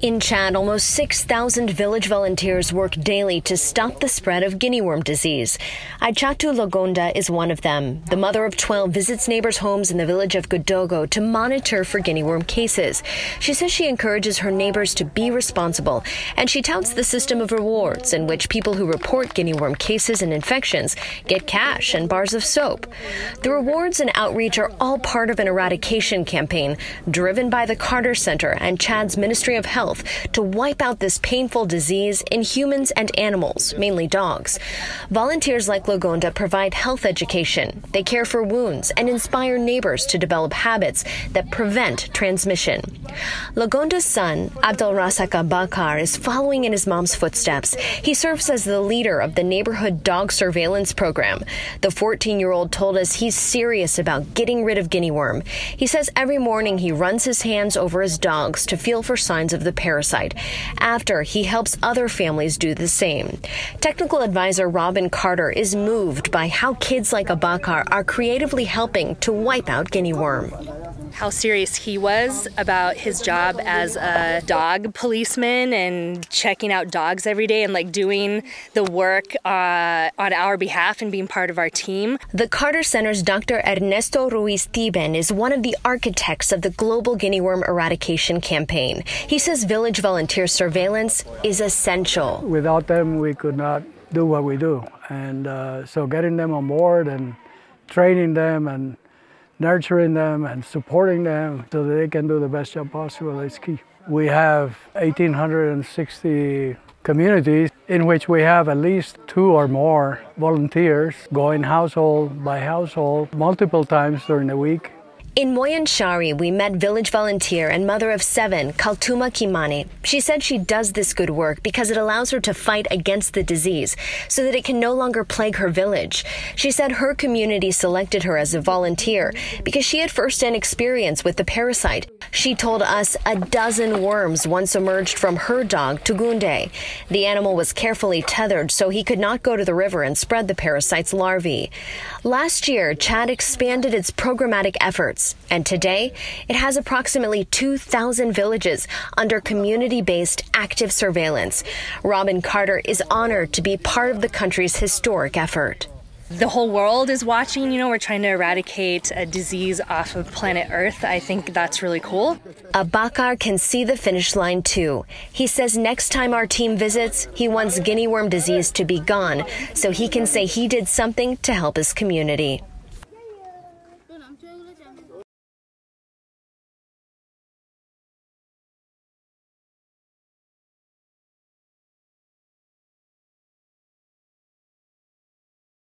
In Chad, almost 6,000 village volunteers work daily to stop the spread of guinea worm disease. Aïchatou Logonda is one of them. The mother of 12 visits neighbors' homes in the village of Godogo to monitor for guinea worm cases. She says she encourages her neighbors to be responsible, and she touts the system of rewards in which people who report guinea worm cases and infections get cash and bars of soap. The rewards and outreach are all part of an eradication campaign driven by the Carter Center and Chad's Ministry of Health to wipe out this painful disease in humans and animals, mainly dogs. Volunteers like Logonda provide health education. They care for wounds and inspire neighbors to develop habits that prevent transmission. Logonda's son, Abdelrazak Bakar, is following in his mom's footsteps. He serves as the leader of the neighborhood dog surveillance program. The 14-year-old told us he's serious about getting rid of guinea worm. He says every morning he runs his hands over his dogs to feel for signs of the parasite. After, he helps other families do the same. Technical advisor Robin Carter is moved by how kids like Abakar are creatively helping to wipe out guinea worm. How serious he was about his job as a dog policeman and checking out dogs every day and doing the work on our behalf and being part of our team. The Carter Center's Dr. Ernesto Ruiz-Tiben is one of the architects of the global guinea worm eradication campaign. He says village volunteer surveillance is essential. Without them, we could not do what we do. And so getting them on board and training them and nurturing them and supporting them so that they can do the best job possible is key. We have 1,860 communities in which we have at least 2 or more volunteers going household by household multiple times during the week. In Moyanshari, we met village volunteer and mother of 7, Kaltuma Kimani. She said she does this good work because it allows her to fight against the disease so that it can no longer plague her village. She said her community selected her as a volunteer because she had first-hand experience with the parasite. She told us a dozen worms once emerged from her dog, Tugunde. The animal was carefully tethered so he could not go to the river and spread the parasite's larvae. Last year, Chad expanded its programmatic efforts, and today it has approximately 2,000 villages under community-based active surveillance. Robin Carter is honored to be part of the country's historic effort. The whole world is watching. We're trying to eradicate a disease off of planet Earth. I think that's really cool. Abakar can see the finish line too. He says next time our team visits, he wants guinea worm disease to be gone so he can say he did something to help his community.